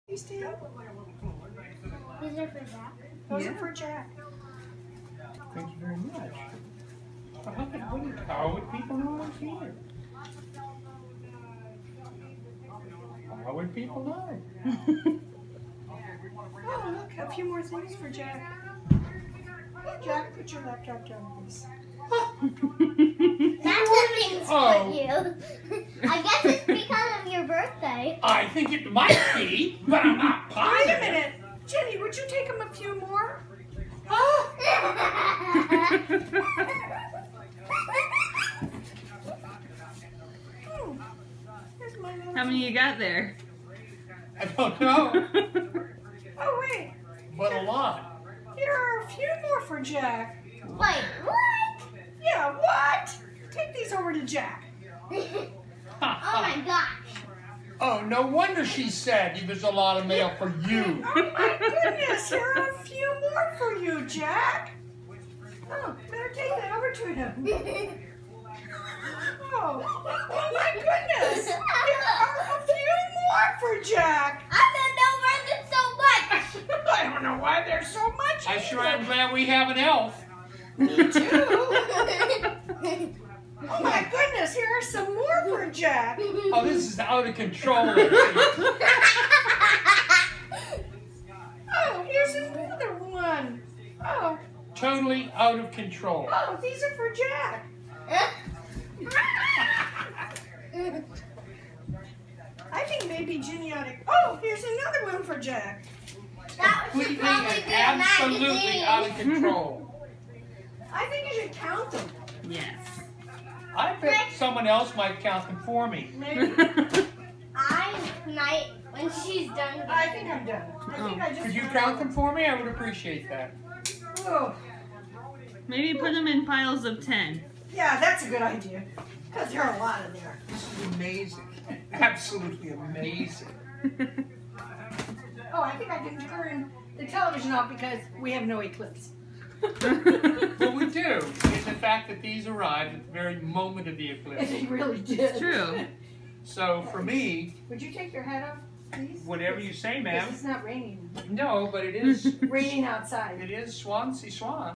These two? These are for Jack? Those are for Jack. Thank you very much. How would people know I was here? How would people know? Oh, look, a few more things for Jack. Jack, put your laptop down, please. That's the things for you. I guess it's because of your birthday. I think it might be, but I'm not positive. Wait a minute. Jenny, would you take him a few more? How many you got there? I don't know, Oh, wait. but a lot. Here are a few more for Jack. Wait, what? Yeah, what? Take these over to Jack. Oh my gosh. Oh, no wonder she said there's a lot of mail for you. Oh my goodness, here are a few more for you, Jack. Oh, better take that over to him. Oh my goodness, here are a few more for Jack. I don't know why there's so much. I don't know why there's so much. I sure am glad we have an elf. Me too. Oh my goodness, here are some more for Jack. Oh, this is out of control. Oh, here's another one. Oh, Totally out of control. oh, these are for Jack. I think maybe Ginny ought to... Oh, here's another one for Jack. That should Completely probably and be a absolutely magazine. out of control. I think you should count them. Yes. I bet someone else might count them for me. Maybe. I might when she's done. I think I'm done. I think I just... Could you count them for me? I would appreciate that. Oh, Maybe put them in piles of 10. yeah, that's a good idea. Because there are a lot in there. This is amazing. Absolutely amazing. Oh, I think I can turn the television off because we have no eclipse. What we do is the fact that these arrived at the very moment of the eclipse. They really did. It's true. So for me, Would you take your hat off, please? whatever you say, Because ma'am. it's not raining. No, but it is Raining outside. Swansea Swan.